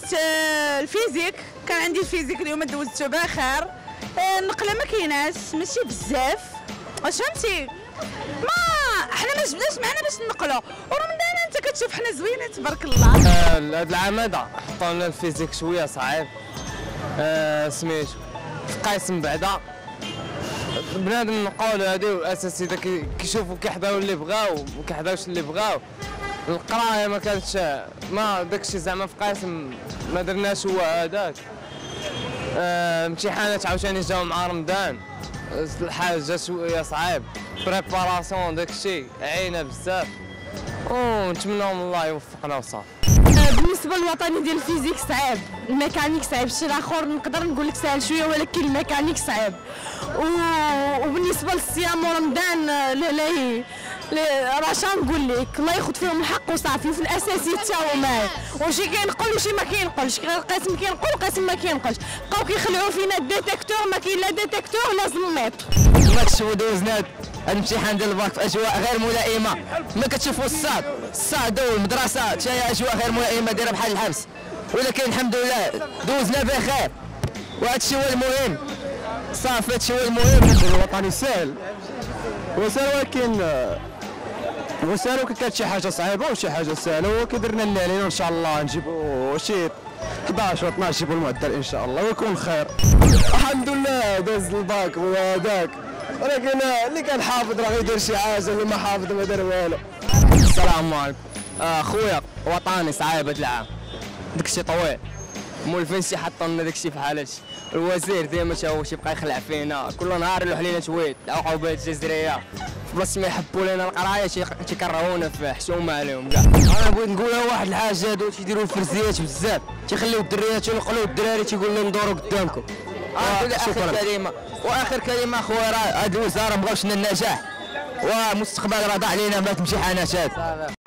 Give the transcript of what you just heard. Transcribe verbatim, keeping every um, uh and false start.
دوزت الفيزيك، كان عندي الفيزيك اليوم دوزته بخير. النقله ما كايناش ماشي بزاف، واش فهمتي؟ ما حنا ما جبناش معنا باش ننقلوا، ورمضان انت كتشوف حنا زوينين تبارك الله. هذا العام هذا حطوا لنا الفيزيك شويه صعيب. آه سميتو في قاسم بعدا بنادم نقول هادي والاساسي كيشوفوا كيحضروا اللي بغاو وما كيحضروش اللي بغاو. القرايه ما كانتش ما داكشي زعما في قاسم ما درناش هو هذاك. آه امتحانات عاوتاني جاو مع رمضان، الحال جا شويه صعيب، بريباراسيون داكشي عينا بزاف، ونتمناو من الله يوفقنا وصافي. بالنسبه للوطني ديال الفيزيك صعيب، الميكانيك صعيب، الشيء الاخر نقدر نقول لك سهل شويه ولكن الميكانيك صعيب. وبالنسبه للصيام ورمضان لا راه نقول لك الله ياخذ فيهم الحق وصافي، وفي الاساسي حتى هو معاه، وشي كينقل وشي ما كينقلش، قاسم كينقل وقاسم ما كينقلش، بقاو كيخلعوا فينا الديتيكتور، ما كاين لا ديتيكتور لا زلميط. ما تشوفوا دوزنا الامتحان ديال الباك في اجواء غير ملائمه، ما كتشوفوا الصاد الصاد والمدرسه حتى هي اجواء غير ملائمه دايره بحال الحبس، ولكن الحمد لله دوزنا بخير، وهذا الشيء هو المهم صافي. هذا الشيء هو المهم. الوطني سهل وسهل، ولكن وسهل ولكن كانت شي حاجه صعيبه وشي حاجه سهله، ودرنا اللي علينا ان شاء الله نجيبوا شي احداش و اثناش نجيبوا المعدل ان شاء الله ويكون خير. الحمد لله داز الباك وهذاك، ولكن اللي كان حافظ راه غيدير شي حاجه، اللي ما حافظ ما دار والو. السلام عليكم. آه خويا وطني صعيب هذا العام، داكشي طويل، مولفين شي حطوا لنا داكشي في حال هادشي. الوزير ديما تا هو يبقى يخلع فينا، كل نهار يلوح لينا تويت العقوبات الجزريه، في بلاصه ما يحبوا لنا القرايه تيكرهونا في حشومه عليهم كاع. انا بغيت نقولها واحد الحاجه، هادو تيديروا الفرزيات بزاف، تيخليو الدريات ينقلوا الدراري تيقول لهم دوروا قدامكم. آه اخر كلمه واخر كلمه خويا، راه هاد الوزاره مبغاوش لنا النجاح، ومستقبل راه ضاع علينا بهاد الامتحانات هاد.